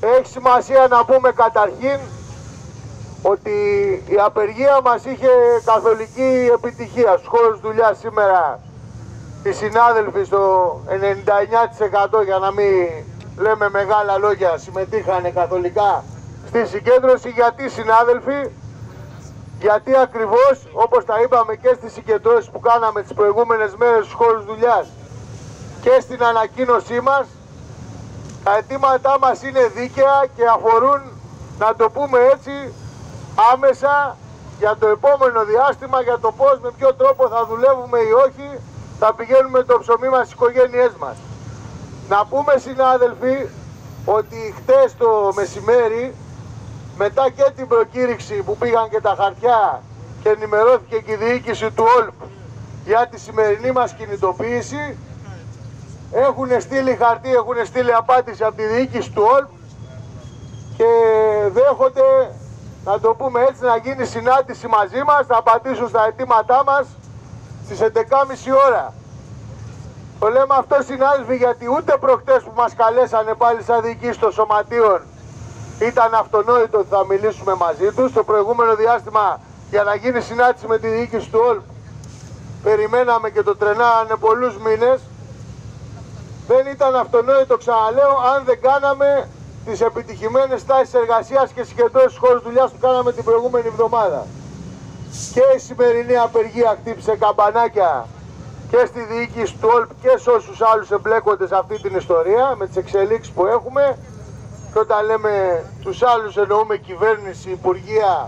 Έχει σημασία να πούμε καταρχήν ότι η απεργία μας είχε καθολική επιτυχία. Στους χώρους δουλειάς σήμερα οι συνάδελφοι στο 99%, για να μην λέμε μεγάλα λόγια, συμμετείχανε καθολικά στη συγκέντρωση. Γιατί συνάδελφοι? Γιατί ακριβώς, όπως τα είπαμε και στις συγκεντρώσεις που κάναμε τις προηγούμενες μέρες στους χώρους δουλειάς και στην ανακοίνωσή μας, τα αιτήματά μας είναι δίκαια και αφορούν, να το πούμε έτσι, άμεσα για το επόμενο διάστημα, για το πώς, με ποιο τρόπο θα δουλεύουμε ή όχι, θα πηγαίνουμε το ψωμί μας στις οικογένειές μας. Να πούμε, συνάδελφοι, ότι χτες το μεσημέρι, μετά και την προκήρυξη που πήγαν και τα χαρτιά και ενημερώθηκε και η διοίκηση του ΟΛΠ για τη σημερινή μας κινητοποίηση, έχουν στείλει χαρτί, έχουν στείλει απάντηση από τη διοίκηση του ΟΛΠ και δέχονται, να το πούμε έτσι, να γίνει συνάντηση μαζί μας, να απαντήσουν στα αιτήματά μας στις 11.30 ώρα. Το λέμε αυτό, συνάδελφοι, γιατί ούτε προχτές που μας καλέσανε πάλι σαν διοίκηση των σωματείων ήταν αυτονόητο ότι θα μιλήσουμε μαζί τους. Το προηγούμενο διάστημα, για να γίνει συνάντηση με τη διοίκηση του ΟΛΠ, περιμέναμε και το τρενάνε πολλούς μήνες. Δεν ήταν αυτονόητο, ξαναλέω, αν δεν κάναμε τις επιτυχημένες τάσεις εργασίας και συγκεντρώσεις στους χώρους δουλειάς που κάναμε την προηγούμενη εβδομάδα. Και η σημερινή απεργία χτύπησε καμπανάκια και στη διοίκηση του ΟΛΠ και σε όσους άλλους εμπλέκονται σε αυτή την ιστορία, με τις εξελίξεις που έχουμε. Και όταν λέμε τους άλλους εννοούμε κυβέρνηση, υπουργεία,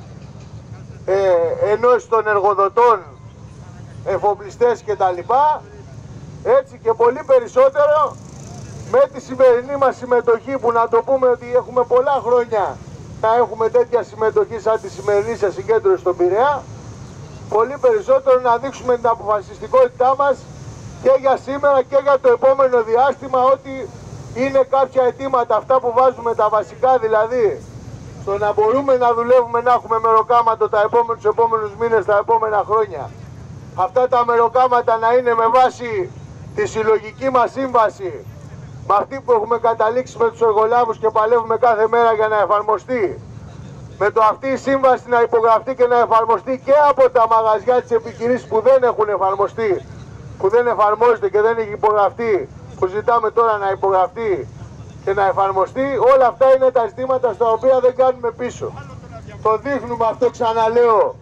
ενώσεις των εργοδοτών, εφοπλιστές κτλ. Έτσι και πολύ περισσότερο με τη σημερινή μας συμμετοχή, που να το πούμε ότι έχουμε πολλά χρόνια να έχουμε τέτοια συμμετοχή σαν τη σημερινή σε συγκέντρωση στον Πειραιά. Πολύ περισσότερο να δείξουμε την αποφασιστικότητά μας και για σήμερα και για το επόμενο διάστημα, ότι είναι κάποια αιτήματα αυτά που βάζουμε, τα βασικά δηλαδή, στο να μπορούμε να δουλεύουμε, να έχουμε μεροκάματο τους επόμενους μήνες, τα επόμενα χρόνια. Αυτά τα μεροκάματα να είναι με βάση τη συλλογική μας σύμβαση, με αυτή που έχουμε καταλήξει με τους εργολάβους και παλεύουμε κάθε μέρα για να εφαρμοστεί. Με το αυτή η σύμβαση να υπογραφτεί και να εφαρμοστεί και από τα μαγαζιά της επιχειρήσης που δεν έχουν εφαρμοστεί, που δεν εφαρμόζεται και δεν έχει υπογραφτεί, που ζητάμε τώρα να υπογραφτεί και να εφαρμοστεί. Όλα αυτά είναι τα ζητήματα στα οποία δεν κάνουμε πίσω. Το δείχνουμε αυτό, ξαναλέω,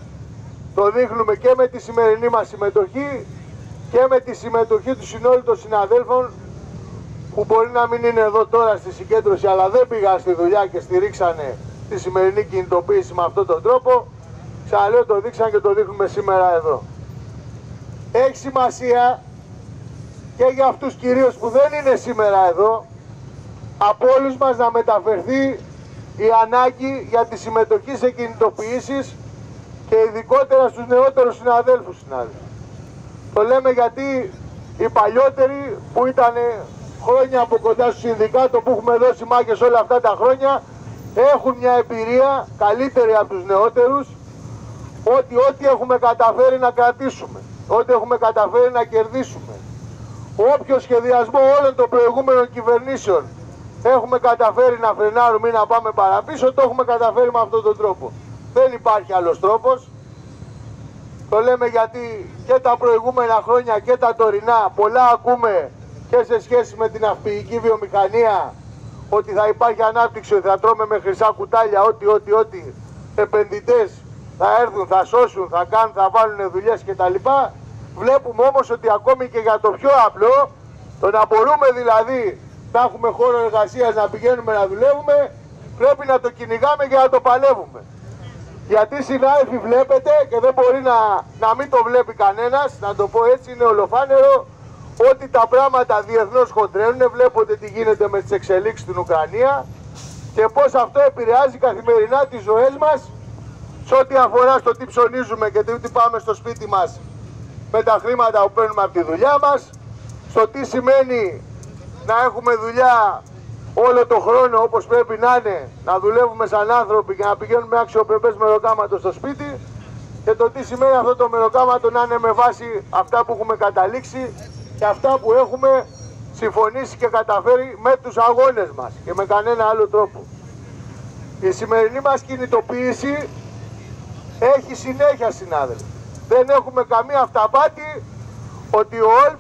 το δείχνουμε και με τη σημερινή μας συμμετοχή και με τη συμμετοχή του συνόλου των συναδέλφων, που μπορεί να μην είναι εδώ τώρα στη συγκέντρωση, αλλά δεν πήγαν στη δουλειά και στηρίξανε τη σημερινή κινητοποίηση με αυτόν τον τρόπο. Ξαναλέω, το δείξαν και το δείχνουμε σήμερα εδώ. Έχει σημασία και για αυτούς κυρίως που δεν είναι σήμερα εδώ, από όλους μας να μεταφερθεί η ανάγκη για τη συμμετοχή σε κινητοποιήσεις και ειδικότερα στους νεότερους συναδέλφους. Το λέμε γιατί οι παλιότεροι που ήταν χρόνια από κοντά στο συνδικάτο, που έχουμε δώσει μάχες όλα αυτά τα χρόνια, έχουν μια εμπειρία καλύτερη από τους νεότερους, ότι ό,τι έχουμε καταφέρει να κρατήσουμε, ό,τι έχουμε καταφέρει να κερδίσουμε, όποιο σχεδιασμό όλων των προηγούμενων κυβερνήσεων έχουμε καταφέρει να φρενάρουμε ή να πάμε παραπίσω, το έχουμε καταφέρει με αυτόν τον τρόπο. Δεν υπάρχει άλλος τρόπος. Το λέμε γιατί και τα προηγούμενα χρόνια και τα τωρινά πολλά ακούμε και σε σχέση με την ναυπηγική βιομηχανία, ότι θα υπάρχει ανάπτυξη, ότι θα τρώμε με χρυσά κουτάλια, ότι επενδυτές θα έρθουν, θα σώσουν, θα κάνουν, θα βάλουν δουλειές κτλ. Βλέπουμε όμως ότι ακόμη και για το πιο απλό, το να μπορούμε δηλαδή να έχουμε χώρο εργασίας, να πηγαίνουμε να δουλεύουμε, πρέπει να το κυνηγάμε και να το παλεύουμε. Γιατί, συνάδελφοι, βλέπετε, και δεν μπορεί να μην το βλέπει κανένας, να το πω έτσι, είναι ολοφάνερο, ότι τα πράγματα διεθνώς χοντρένουν. Βλέπετε τι γίνεται με τις εξελίξεις στην Ουκρανία και πώς αυτό επηρεάζει καθημερινά τις ζωές μας, σε ό,τι αφορά στο τι ψωνίζουμε και τι πάμε στο σπίτι μας με τα χρήματα που παίρνουμε από τη δουλειά μας, στο τι σημαίνει να έχουμε δουλειά όλο το χρόνο όπως πρέπει να είναι, να δουλεύουμε σαν άνθρωποι και να πηγαίνουμε αξιοπρεπές μεροκάματο στο σπίτι, και το τι σημαίνει αυτό το μεροκάματο να είναι με βάση αυτά που έχουμε καταλήξει και αυτά που έχουμε συμφωνήσει και καταφέρει με τους αγώνες μας και με κανένα άλλο τρόπο. Η σημερινή μας κινητοποίηση έχει συνέχεια, συνάδελφοι. Δεν έχουμε καμία αυταπάτη ότι ο ΟΛΠ,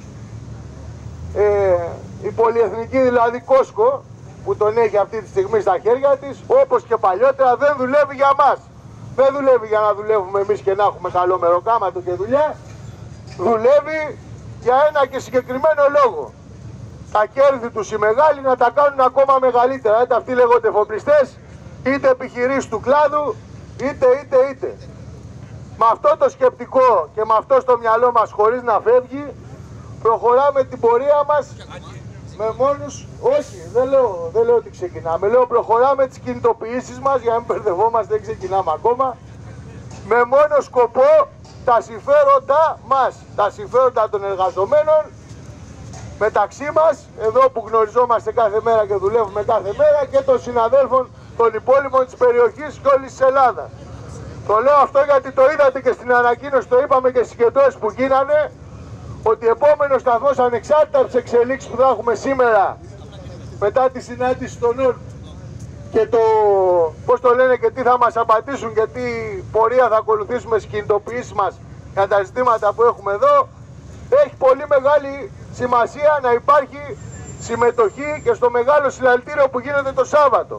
η πολυεθνική δηλαδή Κόσκο, που τον έχει αυτή τη στιγμή στα χέρια της, όπως και παλιότερα δεν δουλεύει για μας. Δεν δουλεύει για να δουλεύουμε εμείς και να έχουμε καλό μεροκάματο και δουλειά. Δουλεύει για ένα και συγκεκριμένο λόγο. Τα κέρδη τους οι μεγάλοι να τα κάνουν ακόμα μεγαλύτερα. Είτε αυτοί λέγονται εφοπλιστές, είτε επιχειρήσεις του κλάδου, είτε. Με αυτό το σκεπτικό και με αυτό στο μυαλό μας, χωρίς να φεύγει, προχωράμε την πορεία μας με μόνους, όχι, δεν λέω ότι ξεκινάμε, λέω προχωράμε τις κινητοποιήσεις μας για να μην μπερδευόμαστε, δεν ξεκινάμε ακόμα, με μόνο σκοπό τα συμφέροντα μας, τα συμφέροντα των εργαζομένων μεταξύ μας, εδώ που γνωριζόμαστε κάθε μέρα και δουλεύουμε κάθε μέρα, και των συναδέλφων των υπόλοιπων της περιοχής και όλης της Ελλάδας. Το λέω αυτό γιατί το είδατε και στην ανακοίνωση, το είπαμε και στις συγκεντρώσεις που γίνανε, ότι επόμενος σταθμός, ανεξάρτητα από τις εξελίξεις που θα έχουμε σήμερα μετά τη συνάντηση των ΟΛΠ και το πώς το λένε και τι θα μας απαντήσουν και τι πορεία θα ακολουθήσουμε στις κινητοποιήσεις μας για τα ζητήματα που έχουμε εδώ, έχει πολύ μεγάλη σημασία να υπάρχει συμμετοχή και στο μεγάλο συλλαλητήριο που γίνεται το Σάββατο.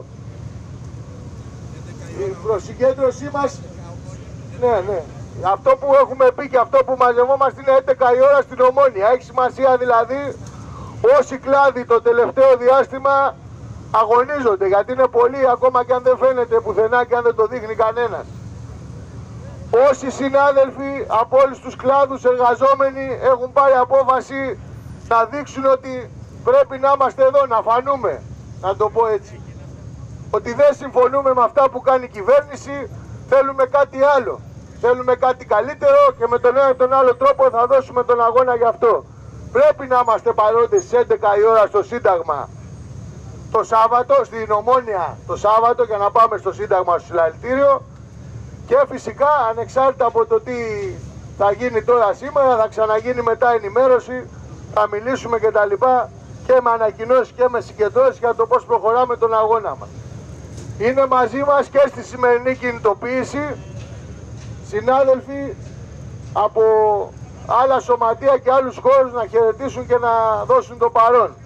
Η προσυγκέντρωσή μας, ναι. Αυτό που έχουμε πει και αυτό που μαζευόμαστε είναι 11 η ώρα στην Ομόνια. Έχει σημασία δηλαδή όσοι κλάδοι το τελευταίο διάστημα αγωνίζονται, γιατί είναι πολλοί ακόμα και αν δεν φαίνεται πουθενά και αν δεν το δείχνει κανένας. Όσοι συνάδελφοι από όλους τους κλάδους εργαζόμενοι έχουν πάρει απόφαση να δείξουν ότι πρέπει να είμαστε εδώ, να φανούμε, να το πω έτσι. Ότι δεν συμφωνούμε με αυτά που κάνει η κυβέρνηση, θέλουμε κάτι άλλο. Θέλουμε κάτι καλύτερο και με τον ένα ή τον άλλο τρόπο θα δώσουμε τον αγώνα γι' αυτό. Πρέπει να είμαστε παρόντες στις 11 η ώρα στο Σύνταγμα το Σάββατο, στην Ομόνια το Σάββατο, για να πάμε στο Σύνταγμα στο συλλαλητήριο, και φυσικά ανεξάρτητα από το τι θα γίνει τώρα σήμερα, θα ξαναγίνει μετά ενημέρωση, θα μιλήσουμε και τα λοιπά και με ανακοινώσεις και με συγκεντρώσεις για το πώς προχωράμε τον αγώνα μας. Είναι μαζί μας και στη σημερινή κινητοποίηση συνάδελφοι από άλλα σωματεία και άλλους χώρους να χαιρετήσουν και να δώσουν το παρόν.